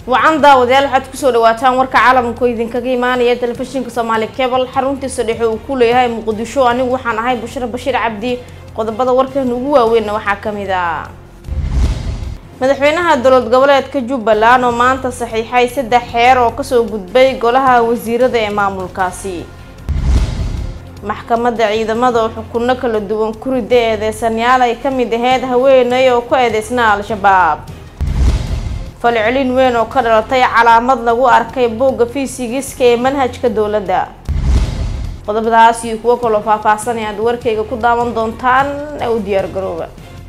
وعن داوديال waxaad ku soo dhawaataan warka caalamka idinkaga imaanaya telefishinka Soomaali Cable xaruntiisa dhexe uu ku leeyahay Muqdisho anigu waxaan ahay Bushra Bashiir Cabdi qodobada warkan ugu waaweyn waxa kamid ah madaxweynaha dowlad goboleedka Jubbaland oo maanta saxiixay 3 xeer oo ka soo gudbay golaha wasiirada ee maamulkaasi maxkamadda ciidamada oo xukunno kala duwan ku riday eedeysanyaal ay kamid ahayd haweeney oo ku eedeysnaa al-shabaab falcelin weyn oo ka dhalatay calaamad lagu arkay buugga fiisigiska ee manhajka dawladda qodobadaas iyo kuwa kale faahfaahsan aad warkayga ku daawan doontaan u diyaar garooba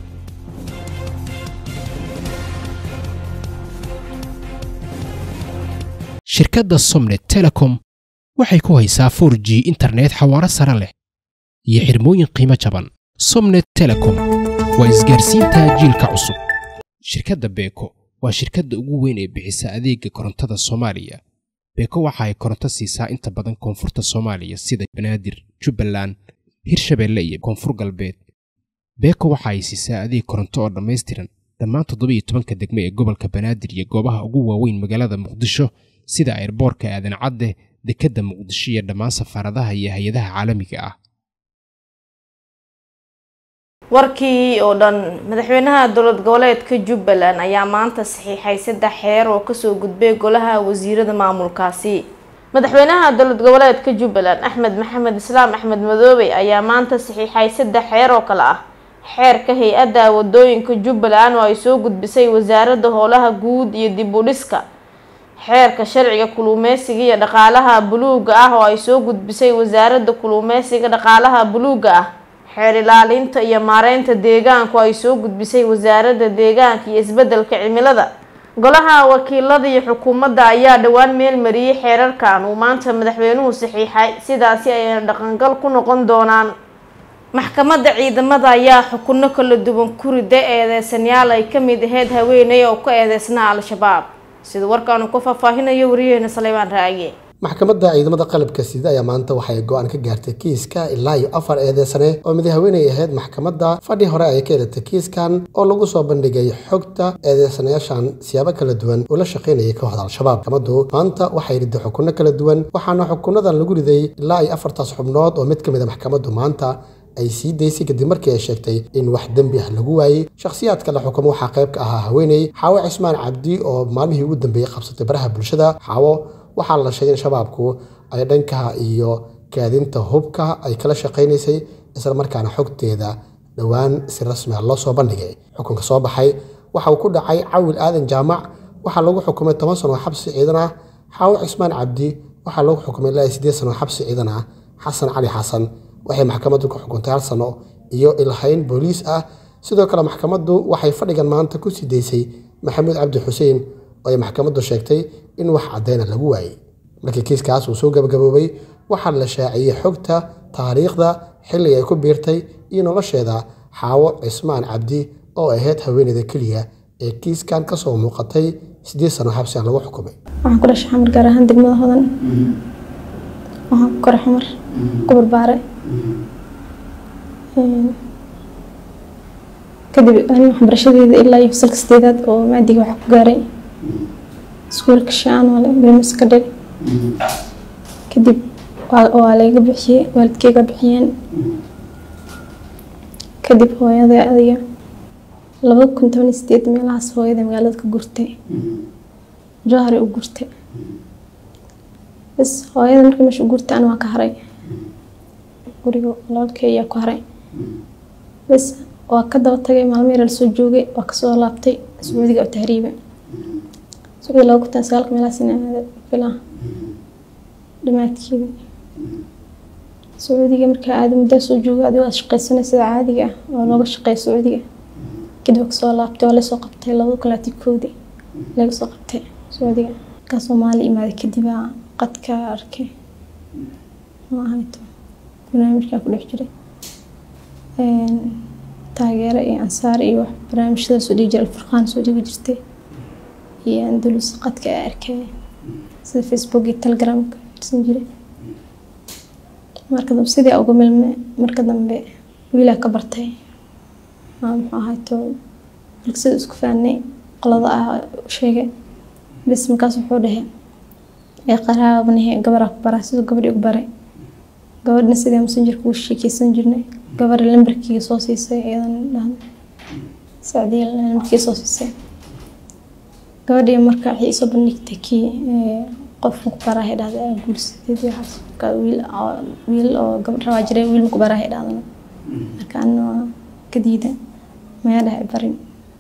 shirkadda Somnet Telecom waxay ku haysaa 4G internet xawaare sare leh iyo xirmooyin qiimo jaban. Somnet Telecom waa isgaarsiinta jiilka cusub. shirkadda Beko waa shirkadda ugu weyn ee bixisa adeegga korontada Soomaaliya. Beko waxa ay koronto siisaa inta badan koonfurta Soomaaliya sida Banaadir, Jubbaland, Hirshabeelle iyo Koonfur Galbeed. Beko waxa ay siisaa adeeg koronto oo dhameystiran dhammaan 17 degme ee gobolka Banaadir iyo goobaha ugu waaweyn magaalada Muqdisho sida airportka Aadan Cadde, dekedda Muqdisho iyo dhammaan safaaradaha iyo hay'adaha caalamiga ah. warkii oo dhan madaxweynaha dowlad goboleedka Jubbaland ayaa maanta saxiixay 3 xeer oo ka soo gudbay golaha wasiirada maamulkaasi madaxweynaha dowlad goboleedka Jubbaland Axmed Maxamed Islaam Axmed Madoobe ayaa maanta saxiixay 3 xeer oo kala ah xeerka hay'adda wadooyinka Jubbaland oo ay soo gudbisay wasaaradda howlaha guud iyo dib u dhiska xeerka sharciga kulumeysiga iyo dhaqaalaha buluuga ah oo ay soo gudbisay wasaaradda kulumeysiga dhaqaalaha buluuga ah xeer ilaalinta iyo maareynta deegaanka ay soo gudbisay wasaaradda deegaanka iyo isbeddelka cimilada golaha wakiilada iyo xukuumadda ayaa dhawaan meel mariyay xeerarkan uu maanta madaxweynuhu saxiixay sidaasi ay dhaqangal ku noqon doonaan maxkamadda ciidamada ayaa xukunno kala duwan ku riday eedeysanyaal ay kamid ahayd haweeney oo ku eedeysnaa al-shabaab sida warkaan ku faahfaahinayo wariyayna Saleymaan Raage maxkamadda ciidamada qalabka sida ayaa maanta waxay go'aan ka gaartay kiiska ilaa 4 eedeysane oo madaxweynaha ahayd maxkamadda fadhi hore ay ka yeelatay kiiskan oo lagu soo bandhigay xogta eedeysanayaashan siyaabo kala duwan oo la shaqeynayay kooxda al-shabaab maxkamaddu maanta waxay riday xukunno kala duwan waxaana xukunnadan lagu riday ilaa 4 xubnood oo mid kamid ah maxkamaddu maanta ay sii daysay kadib markii ay sheegtay in wax dambi ah lagu waayay shakhsiyaadka la xukumo waxa qayb ka ahaa haweeney Xaawo Cismaan Cabdi oo maalmihii ugu dambeeyay qabsatay baraha bulshada Xaawo waxaa la sheegay in shabaabku ay dhanka iyo kaadinta hubka ay kala shaqeynaysay isla markaana xogteeda dhawaan si rasmi ah loo soo bandhigay xukunka soo baxay waxa uu ku dhacay Cawil Aadan Jaamac waxa lagu xukumay 10 sano xabsi ciidan ah Xaawo Cismaan Cabdi waxa lagu xukumay ilaa 8 sano xabsi ciidan ah Xasan Cali Xasan waxay maxkamaddu ku xukuntay 1 sano iyo ilhayn booliis ah sidoo kale maxkamaddu waxay fadhigan maanta ku sii daysay Maxamed Cabdi Xuseen oo ay maxkamaddu sheegtay in wax cadeyn lagu waayay markii kiiskaas uu soo gabagaboobay waxa la shaaciyay xogta taariikhda xilli ay ku biirtay iyo nolosheeda Xaawo Cismaan Cabdi oo ahayd haweeneyda kaliya ee kiiskan ka soo muuqatay 8 sano xabsi lagu xukumay waxaan ku dhashay xamar gaar ahaan degmada Hodan waxaan ku koray xamar gobar baare kadib aan waxbarashadeeda ilaa iyo fasalka 8aad oo maadiga wax ku gaaray iskuulka Shaan wala Brimaska dhig kadib waa laga bixiyay waalidkayga bixiyeen kadib hooyada adiga 2018 meelahaas hooyada magaalada ka gurtay Jahari u gurtay bas hooyada markii meesha gurtay aan waa ka haray guriga walaalkay ayaa ku haray bas waa ka daba tagay maalmo la soo joogay waa ka soo laabtay Sacuudiga oo tahriiba سوي لو كنت أسألك من السنة فلا دمعتي سعودية مركز عادي مدرسة وجوه عادي وأشقي سنة سنة عادية ولا أشقي سعودية كده بكسر لابتي ولا سقطتي لو كلاتي كودي لا سقطتي سعودية كصومالي ما كده بقى قد كاركي ما هنتو برنامج كأكل حجري تاجر أي أنصار أي واحد برنامج ده سعودي جل الفرقان سعودي وجرتي هي أندلس قد كأركي سي فيسبوك تليجرام سنجري مركز بسيدي أو قبل مركز ويلا كبرتي ما هايتو لكسد اسكفاني قلضاء شيء بس مكاس وحوده يا قراب نهي قبر أكبر سيد قبر أكبر قبر نسيد مسنجر كوشي كي سنجرنا قبر لمبركي صوصي سي أيضا لهم سعدي لمبركي صوصي سي قبر يمركع حيسو بنكتكي قف مقبرة هذا أقول سيدي حسب ويل أو قبر رواجري ويل مقبرة هذا كأنه كديدة ما يده برين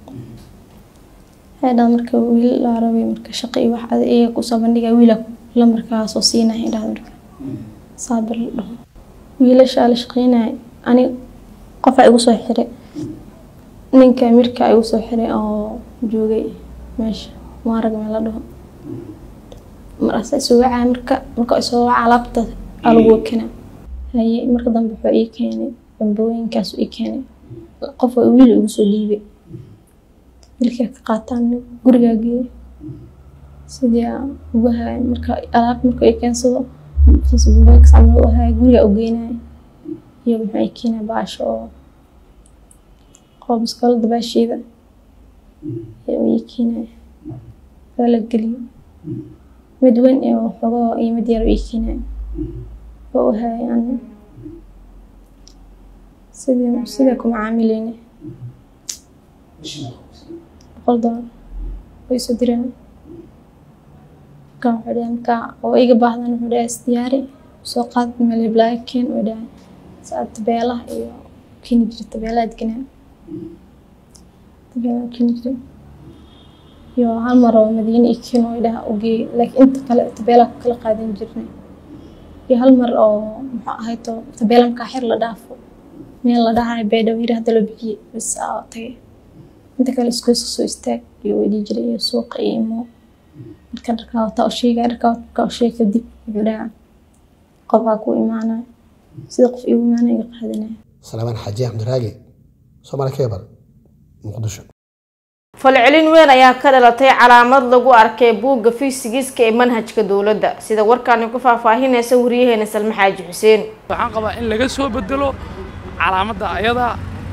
هذا مركب ويل العربي مركب شقي واحد إيه قصة بندقة ويله لا مركب صوصينا هذا مركب صابر له ويل شال شقينا أنا قفا يوصل حري نينك مركب يوصل حري أو جوجي ماشي ما رجع من لده مراسة سواء مركب سواء علاقته الوكنا هي مركب ضم بحقيقة يعني بوين كاسو إكاني قفا ويل يوصل ليبي ilka ka qaataan gurigaaga sidii ugu haay marka alaab marka ay keensado Facebook sameeyo waxa guriga u geynay iyo maxay keenay baasho qof iskala dabashiida iyo keenay wala galiyo mid weyn iyo xogo iyo mid yar iyo keenay oo haay aan sidii ku macaamilayna قلدان ويسدرنا كان حدين وإيجا بعضنا نحدا استياري سوقات من البلاكين ودا ساعات تبيله إيو كين يجري تبيله دكنا تبيله كين يجري يو هالمرة مدينة إكينو إلها أوجي لك أنت كلا تبيله كل قادين جرني يو هالمرة أو هايتو تبيله مكاحير لدافو مين لداها بيدا ويره دلو بيجي بس تي inta kale isku soo istaag iyo weydii jiray suuq qiimo markaan rakaw taa sheega rakaw sheeka dib wuxuu qofka ku imaanay sida qof igu imaanay qaadana Salaaman Xaaji Abdiraagi Soomaali Cable Muqdisho falcelin weyn ayaa ka dhalatay calaamad lagu arkay buugga fiisigiska ee manhajka dawladda sida warkaan ku faahfaahinaysa wariyaheena Salma Xaaji Xuseen waxaan qabaa in laga soo bedelo calaamadda ayada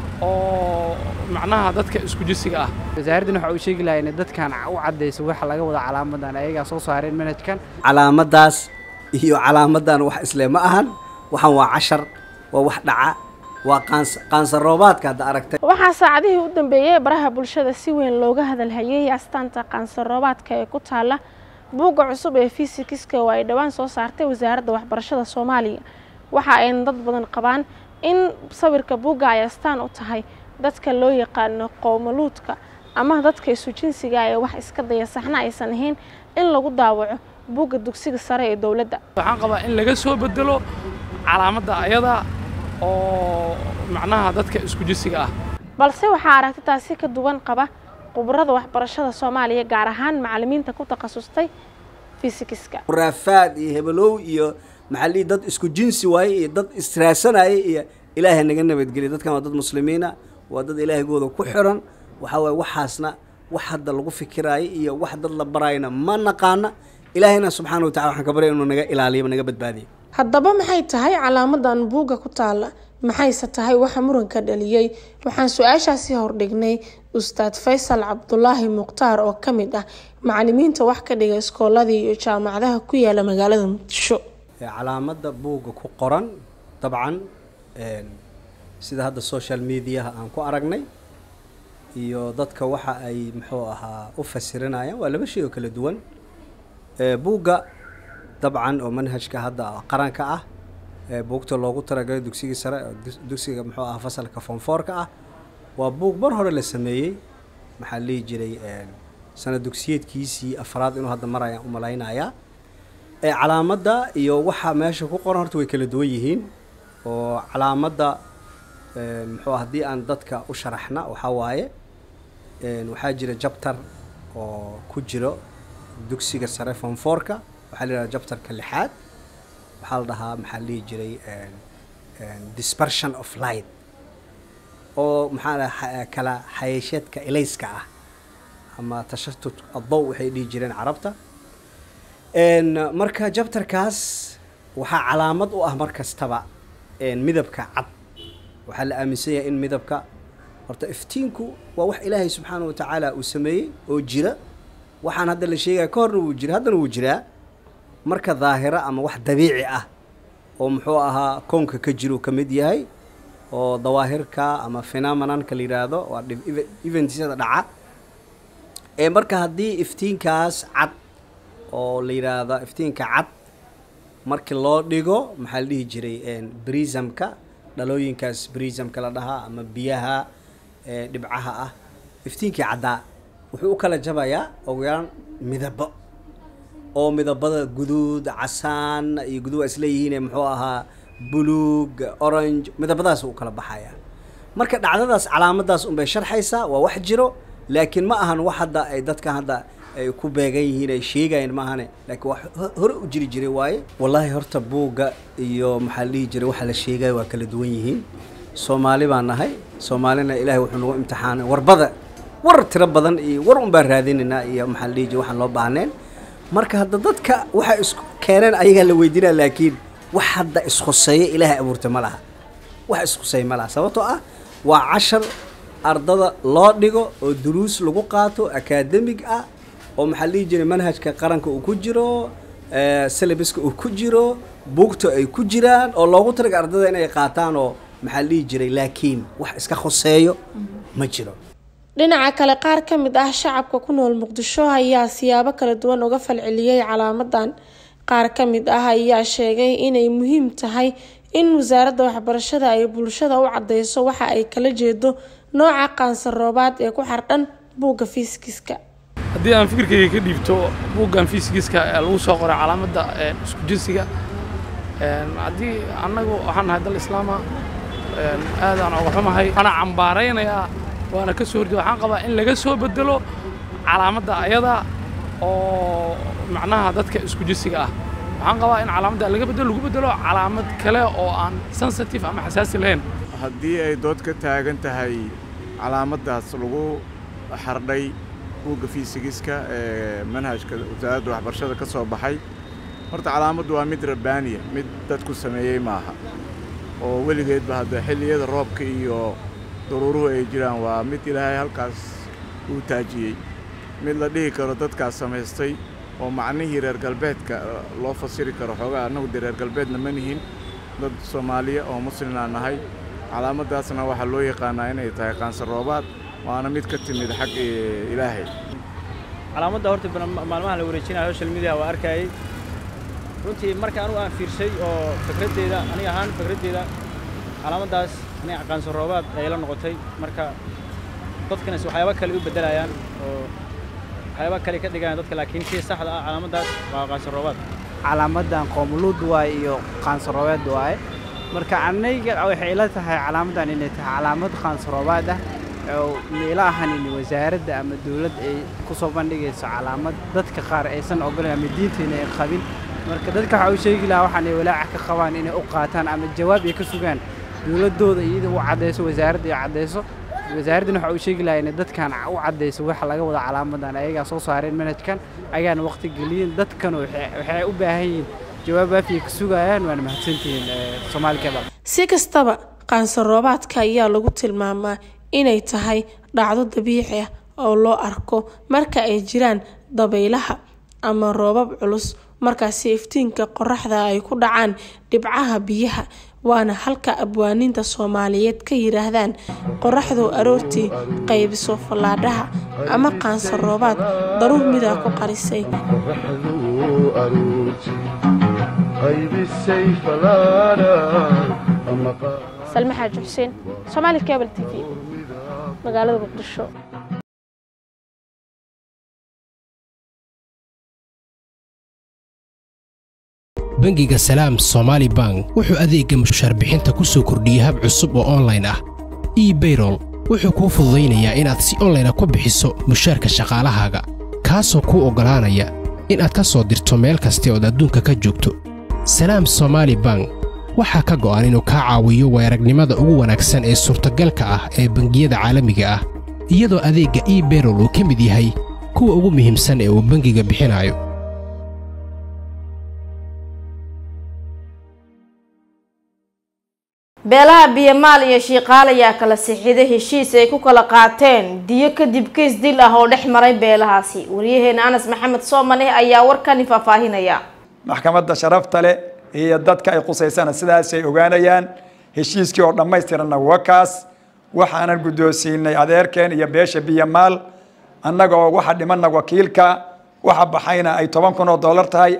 oo macnaha dadka isku jisiga ah wasaaraddan waxa uu sheegi lahayn dadkan u cadeyso waxa laga wada calaamadan ayaga soo saareen manhajkan calaamadaas iyo calaamadan wax isla ma ahan waxan waa 10 waa wax dhaca waa qaansar roobaadka hada aragtay waxa saacadihii u dambeeyay baraha bulshada si weyn looga hadalhayay astaanta qaansar roobaadka ee ku taala buugga cusub ee fiisikiska oo ay dhawaan soo saartay wasaaradda waxbarashada Soomaaliya waxa ay dad badan qabaan in sawirka buugga ay astaan u tahay dadka loo yaqaan qowmaluudka ama dadka isu jinsiga ay wax iska daya saxna aysan ahayn in lagu daawaco buugga dugsiga sare ee dawladda waxaan qabaa in laga soo bedelo calaamadda ayada oo macnaha dadka isku jisiga ah balse waxa aragtidaasi ka duwan qaba qubrada waxbarashada Soomaaliya gaar ahaan macallimiinta ku takhasustay fiisikiska rafaad iyo hebelow iyo maxalli dad isku jinsi waay iyo dad israasanay iyo ilaahay naga nabadgeliyo dadkan waa dad muslimiina waa dad ilaahigooda ku xiran waxa way waxaasna wax hadda lagu fikiraay iyo wax dad la barayna ma naqaana ilaahayna subxaanahu wa ta'ala waxaan ka baryaynaa inuu naga ilaaliyo naga badbaadiyo haddaba maxay tahay calaamadan buugga ku taala maxayse tahay waxa muranka dhaliyay waxaan su'aashaasi hordhignay ustaad Faysal Cabdullaahi Muqtaar oo kamid ah macallimiinta wax ka dhiga iskooladii iyo jaamacadaha ku yaala magaalada Muqdisho calaamada buugga ku qoran dabcan sida hadda social media aan ku aragnay iyo dadka waxa ay muxuu ahaa u fasiranayaan waa laba shay oo kala duwan buugga dabcan oo manhajka hadda qaranka ah buugta loogu talagalay dugsiga sare dugsiga muxuu ahaa fasalka form 4 ah waa buug mar hore la sameeyay maxaa la jiray sanad dugsiyeedkiisii afraad inuu hadda marayaan u malaynaya calaamada iyo waxa meesha ku qoran horta way kala duwan yihiin oo calaamada muxuu hadii aan dadka u sharaxna waxa waaye waxa jira chapter oo ku jiro dugsiga sare form 4ka waxa la yiraahdaa chapterka 6aad waxa la dhahaa maxaa la jiray dispersion of light oo maxaa kala xayashadka ilayska ah ama tashattut ad-daw waxay dhigi jireen carabta marka chapterkaas waxa calaamad u ah markastaba midabka cad waxa la aaminsan yahay in midabka horta iftiinku waa wax Ilaahay subxaanahu wa ta'ala uu sameeyay oo jira waxaan hadda la sheegaya ka horna wuu jira haddana wuu jiraa marka daahira ama wax dabiici ah oo muxuu ahaa koonka ka jiro ka mid yahay oo dawaahirka ama phenomenonka la yiraahdo waa eventsada dhaca marka haddii iftiinkaas cad oo la yiraahdo iftiinka cad markii loo dhigo maxaa la dhihi jiray prismka dhalooyinkaas prismka la dhahaa ama biyaha dhibcaha ah iftiinkii caddaa wuxuu u kala jabayaa ugu yaraan midabo oo midabada guduud casaan iyo guduud isla yihiin muxuu ahaa buluug orange midabadaas uu kala baxaya marka dhacdadaas calaamadaas un bay sharxaysaa waa wax jiro laakiin ma ahan wax hadda ay dadka hadda ay ku beegan yihiin ay sheegayeen ma ahane laakiin wax hore u jiri jiray waaye wallahi horta buuga iyo maxaa la dhihi jiray waxa la sheegay waa kala duwan yihiin Soomaali baan nahay Soomaalina Ilaahay wuxuu nagu imtixaanay warbada war tiro badan iyo war un baan raadinayna iyo maxaa la dhihi jiray waxaan loo baahneen marka hadda dadka waxa isku keenan ayaga la weydiinaa laakiin wax hadda isxuseeyo Ilaahay abuurtay ma laha wax isxuseeyo ma laha sababtoo ah waa 10 ardada loo dhigo oo duruus lagu qaato academic ah oo maxaa la dhihi jiray manhajka qaranka uu ku jiro syllabuska uu ku jiro buugta ay ku jiraan oo loogu talagalay ardada inay qaataan oo maxaa la dhihi jiray laakiin wax iska khuseeyo ma jiro dhinaca kale qaar ka mid ah shacabka ku nool Muqdisho ayaa siyaabo kala duwan uga falceliyay calaamadan qaar ka mid ah ayaa sheegay inay muhiim tahay in wasaaradda waxbarashada ay bulshada u cadeyso waxa ay kala jeedo nooca qaansar roobaad ee ku xardhan buugga fiisikiska haddii aan fikirkayga ka dhiibto buuggan fiisikiska ee lagu soo qoray calaamadda isku jinsiga haddii annagu waxaan nahay dal islaama aad aan uga xumahay ana cambaaraynayaa waana ka soo horjeeda waxaan qabaa in laga soo bedelo calaamadda ayada oo macnaha dadka isku jinsiga ah waxaan qabaa in calaamadda lagu bedelo calaamad kale oo aan sensitive ama xasaasi lahayn haddii ay dood ka taagan tahay calaamaddaas lagu xardhay buugga fiisigiska ee manhajka wasaaradda waxbarashada ka soo baxay horta calaamaddu waa mid rabbaaniya mid dadku sameeyey maaha oo weligeedba hadda xilliyada roobka iyo daruuruhu ay jiraan waa mid ilaahay halkaas uu taajiyey mid la dhihi karo dadkaas samaystay oo macnihii reer galbeedka loo fasiri karo xoogaa annagu dee reer galbeedna ma nihin dad Soomaaliya oo muslimna nahay calaamaddaasna waxaa loo yaqaanaa inay tahay qaansar roobaad waana mid ka timid xag ilaahay calaamadda horta maalmaha la wareejinayo social media waa arkayay runtii marka anigu aan fiirshay oo fikraddeeda aniga ahaan fikraddeeda calaamaddaas inay qaansar roobaad ay la noqotay marka dadkana waxyaabo kale u bedelayaan oo waxyaabo kale ka dhigayaan dadka laakiin si saxda ah calaamaddaas waa qaansar roobaad calaamadan qoomuluud waa iyo qaansar roobaad waa marka aniga waxay ila tahay calaamadan inay tahay calaamad qaansar roobaad ah oo meela ahan in wasaaradda ama dawladda ay ku soo bandhigayso calaamad dadka qaar aysan ogolaan ama diinteena ay qabin marka dadka waxa uu sheegi lahaa waxaan ay walaac ka qabaan inay u qaataan ama jawaab ay ka sugaan dawladooda iyada u cadeyso wasaaradda ay cadeyso wasaaradda waxa uu sheegi lahaa in dadkan u cadeyso waxa laga wada calaamadan ayaga soo saareen manhajkan ayagana waqti geliyeen dadkan waxay u baahan yihiin jawaab waafi ka sugayaan waana mahadsantihiin Soomaaliga si kastaba qaansar roobaadka ayaa lagu tilmaamaa inay tahay dhacdo dabiici ah oo loo arko marka ay jiraan dabaylaha ama roobab culus markaasi iftiinka qorraxda ay ku dhacaan dhibcaha biyaha waana halka abwaaninta Soomaaliyeed ka yiraahdaan qorraxdu aroortii qaybiso falaadhaha ama qaansar roobaad daruur mid ah ku qarisay سلمى حاج حسين Somali Cable TV magaalada Muqdisho bangiga Salaam Somali Bank wuxuu adeegga mushaar bixinta ku soo kordhiyay hab cusub oo online ah e-payroll wuxuu kuu fududeynayaa inaad si online ah ku bixiso mushaarka shaqaalahaaga kaasoo kuu ogolaanaya inaad ka soo dirto meel kasta oo adduunka ka joogto Salaam Somali Bank waxaa ka go'an inuu ka caawiyo weeragnimada ugu wanaagsan ee suurtagalka ah ee bangiyada caalamiga ah iyadoo adeegga e-payroll uu ka mid yahay kuwa ugu muhiimsan ee uu bangiga bixinayo beelaha biyamaal iyo shiiqaal ayaa kala sixiday heshiis ay ku kala qaateen diyo kadib keys dil ah oo dhex maray beelahaasi. wariyaheena Anas Maxamed Soomane ayaa warkani faahfaahinaya. maxkamadda sharafta leh iyo dadka ay qusaysana sidaas ay ogaanayaan heshiiskii oo dhammaystiranna wakaas waxaanan guddoonsiinay adeerkeen iyo beesha biyamaal annaga oo waxa dhimanna wakiilka waxa baxayna ay $10,000 tahay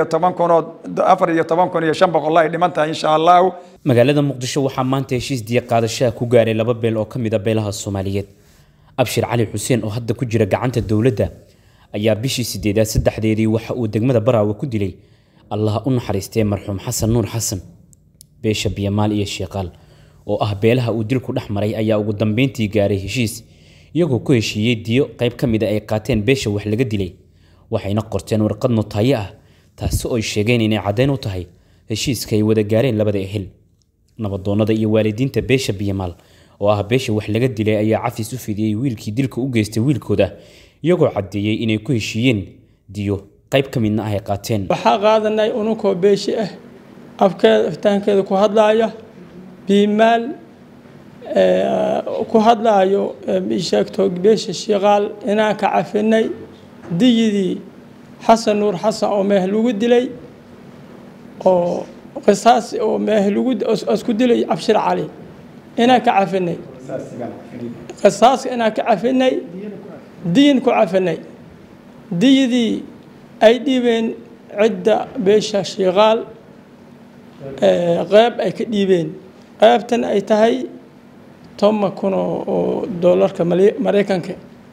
14,500 ay dhiman tahay insha Allah. magaalada Muqdisho waxaa maanta heshiis diya qaadasho ku gaaray laba beel oo kamid ah beelaha Soomaaliyeed. Abshir Cali Xuseen oo hadda ku jira gacanta dawladda ayaa bishii 8 waxa uu degmada Baraawe ku dilay Allah u naxariistay marxuum Xasan Nuur Xasan. beesha biyamaal iyo shiiqaal oo ah beelaha uu dilku dhex maray ayaa ugu dambeyntii gaaray heshiis iyagoo ku heshiiyay diyo qayb kamid ah ay qaateen beesha wax laga dilay waxayna qorteen warqad notaayo ah taas oo ay sheegeen inay cadeyn u tahay heshiiska ay wada gaareen labada ehel. nabadoonnada iyo waalidiinta beesha biyamaal oo ah beesha wax laga dilay ayaa cafis u fidiyay wiilkii dilka u geystay wiilkooda iyagoo cadeeyay inay ku heshiiyeen diyo qayb kamidna ah ay qaateen. waxaa qaadanay ununkoo beesha ah afkeeda iftaankeeda ku hadlaaya biyamaal ku hadlaayo sheegto beesha shiiqaal inaan ka cafinay diyadii Xasan Nuur Xasan oo meeh lagu dilay oo qisaas oo meeh lagu isku dilay Abshir Cali inaan ka cafinay qisaas inaan ka cafinay diin ku cafinay diyadii ay dhiibeen cidda beesha shiiqaal qayb ay ka dhiibeen qaybtan ay tahay $10,000 Mareykanka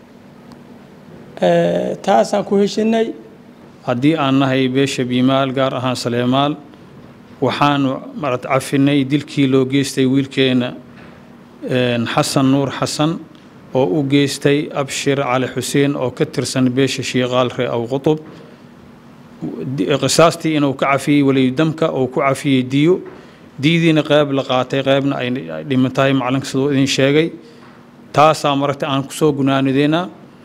taasaan ku heshinay. haddii aan nahay beesha biyamaal gaar ahaan Saleemaal waxaanu marad cafinay dilkii loo geystay wiilkeena Xasan Nuur Xasan oo u geystay Abshir Cali Xuseen oo ka tirsan beesha shiiqaal ree aw qutub qisaastii inuu ka cafiyay walidamka oo ku cafiyay diyo diidiina qayb la qaatay qaybna ay dhimatay macalinka sidoo idin sheegay taasaa maragta aan ku soo gunaanideena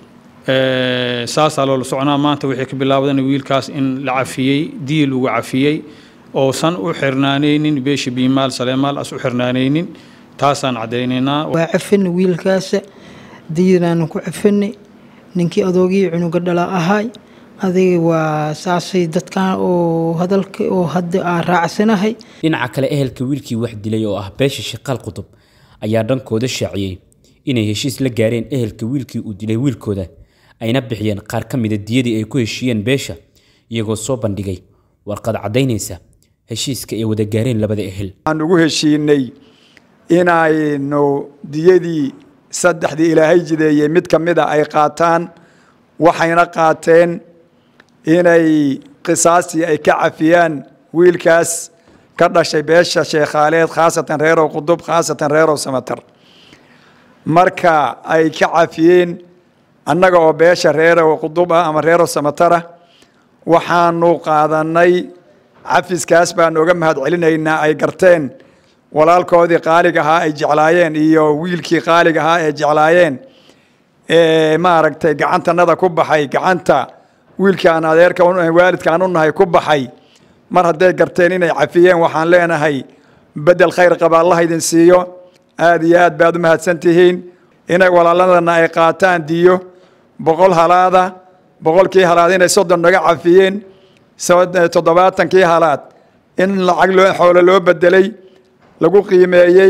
saasa loo soconaa maanta wixii ka bilaabdan wiilkaas in la cafiyay diyo lagu cafiyay oo san u xirnaaneynin beesha biyamaal Saleemaal as u xirnaaneynin taasaan cadeynayna waa cafin wiilkaas diidaan ku cafinay ninkii adoogii cunuga dhala ahay adiga waa saasay dadkan oo hadalka oo hadda aan raacsanahay. dhinaca kale ehelka wiilkii wax dilay oo ah beesha shiiqaal qutub ayaa dhankooda shaaciyay inay heshiis la gaareen ehelka wiilkii uu dilay wiilkooda ayna bixiyeen qaar kamid ah diyadii ay ku heshiiyeen beesha iyagoo soo bandhigay warqad cadeynaysa heshiiska ay wada gaareen labada ehel. aan ugu heshiinay inaynu diyadii saddexdii ilaahay jideeyay mid kamid ah ay qaataan waxayna qaateen inay qisaastii ay ka cafiyaan wiilkaas ka dhashay beesha sheekhaaleed khaasatan reer qudub khaasatan reer samatar marka ay ka cafiyeen annaga oo beesha reer qudub ama reer samatar waxaanu qaadanay cafiskaas baan uga mahad celinaynaa ay garteen walaalkoodii qaaliga ahaa ay jeclaayeen iyo wiilkii qaaliga ahaa ay jeclaayeen maaragtay gacantanada ku baxay gacanta wiilkaan adeerka waalidkaan u nahay ku baxay mar hadday garteen inay cafiyeen waxaan leenahay bedel khayr qaba Allah idin siiyo aad iyo aad baad u mahadsantihiin inay walaaladana ay qaataan diyo 100 halaada 100kii halaad inay 30 naga cafiyeen 70kii halaad in lacag loo xoolo loo bedelay lagu qiimeeyay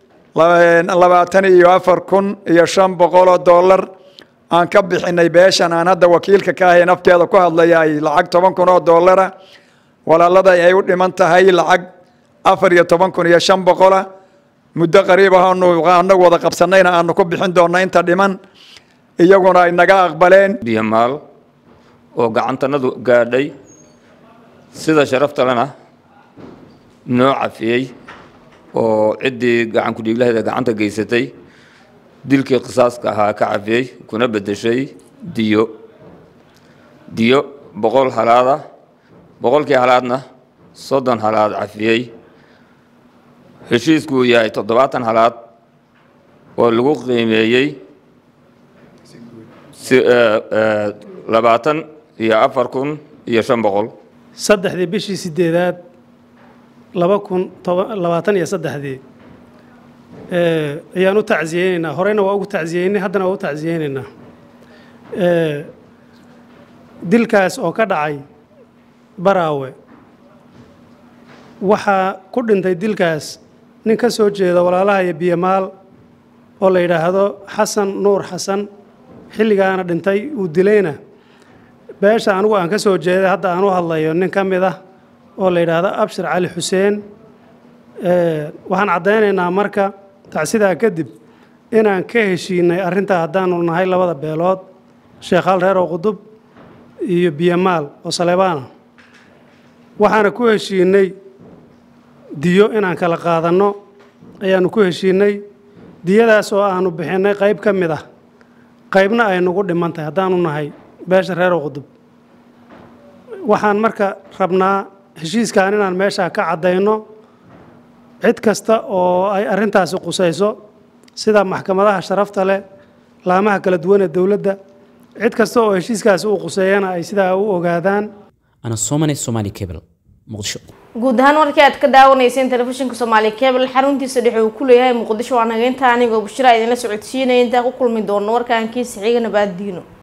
$24,500 aan ka bixinay beeshan aan hadda wakiilka ka ahay nafteeda ku hadlayay lacag $10,000 walaalada ay u dhiman tahay lacag $14,500 muddo qariib ah aanu wada qabsanayna aanu ku bixin doonaa inta dhiman iyaguna ay naga aqbaleen. biyamaal oo gacantanadu gaadhay sida sharafta lana noo cafiyay oo ciddii gacan ku dhiiglaheeda gacanta geysatay dilkii qisaaska ahaa ka cafiyay kuna bedeshay diyo 100 halaada 100kii halaadna 30 halaad cafiyay heshiisku yahay 70 halaad oo lagu qiimeeyay 24,500 saddexdii bishii 8 2023 ayaan u tacsiyeynaynaa horeyna waa ugu tacsiyeynay haddana waa u tacsiyeynaynaa dilkaas oo ka dhacay Baraawe waxaa ku dhintay dilkaas nin ka soo jeeda walaalaha iyo Biyamaal oo la yiraahdo Xasan Nuur Xasan xilligaana dhintay uu dilayna beesha anigu aan ka soo jeeday hadda aan u hadlayo nin ka mid ah oo la yiraahdo Abshir Cali Xuseen waxaan cadeynaynaa marka tacsidaa kadib inaan ka heshiinay arrinta haddaanu nahay labada beelood Sheekhaal reer oo Qudub iyo Biyamaal oo Saleebaana waxaana ku heshiinay diyo inaan kala qaadano ayaanu ku heshiinay diyadaas oo aanu bixinay qayb ka mid ah qaybna ay nagu dhimantahay haddaanu nahay beesha reer oo Qudub waxaan marka rabnaa heshiiskan inaan meesha ka cadeyno cid kasta oo ay arrintaasi qusayso sida maxkamadaha sharafta leh laamaha kala duwan ee dawladda cid kasta oo heshiiskaasi uu quseeyana ay sidaa u ogaadaan ana Somali Cable Muqdisho guud ahaan warkii aad ka daawanayseen telefishinka Somali Cable xaruntiisa dhexe uu ku leeyahay Muqdisho waan hageynta anigoo Bushra idin la socodsiinay inta ku kulmi doono warkaankiisa xiga nabad diino